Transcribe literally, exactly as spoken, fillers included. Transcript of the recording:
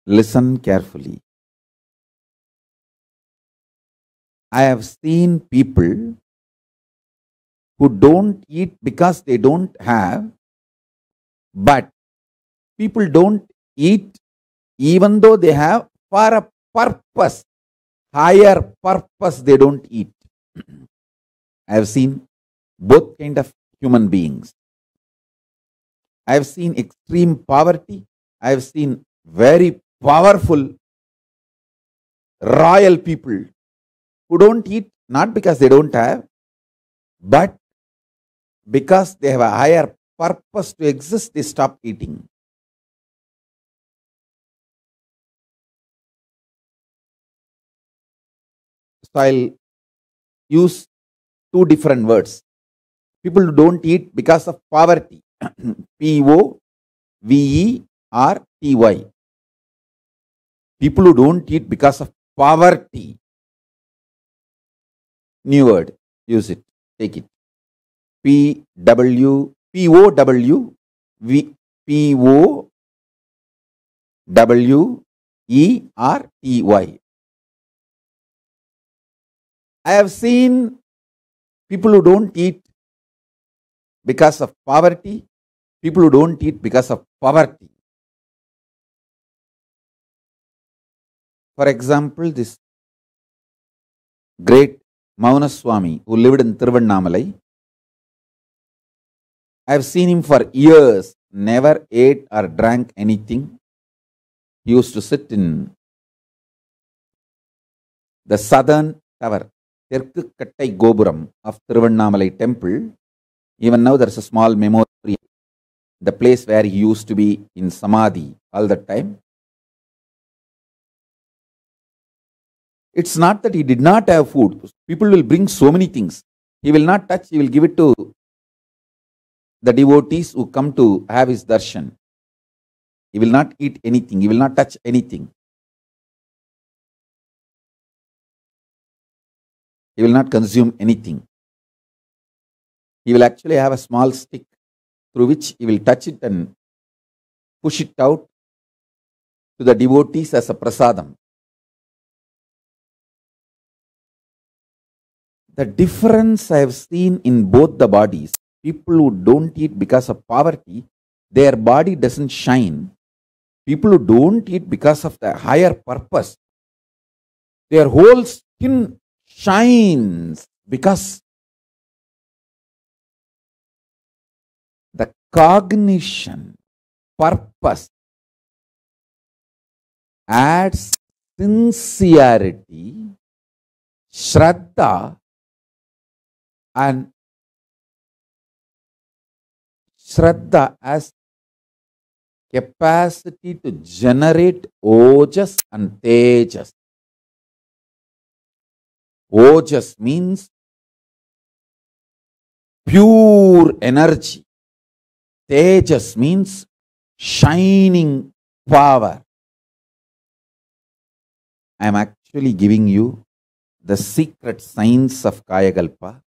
Listen carefully. I have seen people who don't eat because they don't have, but people don't eat even though they have for a purpose, higher purpose they don't eat. I have seen both kind of human beings. I have seen extreme poverty. I have seen very powerful royal people who don't eat not because they don't have, but because they have a higher purpose to exist, they stop eating. So I'll use two different words. People who don't eat because of poverty. P O V E R T Y. People who don't eat because of poverty. New word. Use it. Take it. P W P O W V P O W E R T Y. I have seen people who don't eat because of poverty, people who don't eat because of poverty. For example, this great Maunaswami who lived in Tiruvannamalai, I have seen him for years, never ate or drank anything. He used to sit in the southern tower, Terku Kattai Gopuram of Tiruvannamalai temple. Even now there is a small memorial, the place where he used to be in Samadhi all the time. It's not that he did not have food. People will bring so many things. He will not touch, he will give it to the devotees who come to have his darshan. He will not eat anything, he will not touch anything. He will not consume anything. He will actually have a small stick through which he will touch it and push it out to the devotees as a prasadam. The difference I have seen in both the bodies, people who don't eat because of poverty, their body doesn't shine. People who don't eat because of the higher purpose, their whole skin shines because the cognition, purpose adds sincerity, shraddha, and shraddha as capacity to generate ojas and tejas. Ojas means pure energy. Tejas means shining power. I am actually giving you the secret science of Kayakalpa.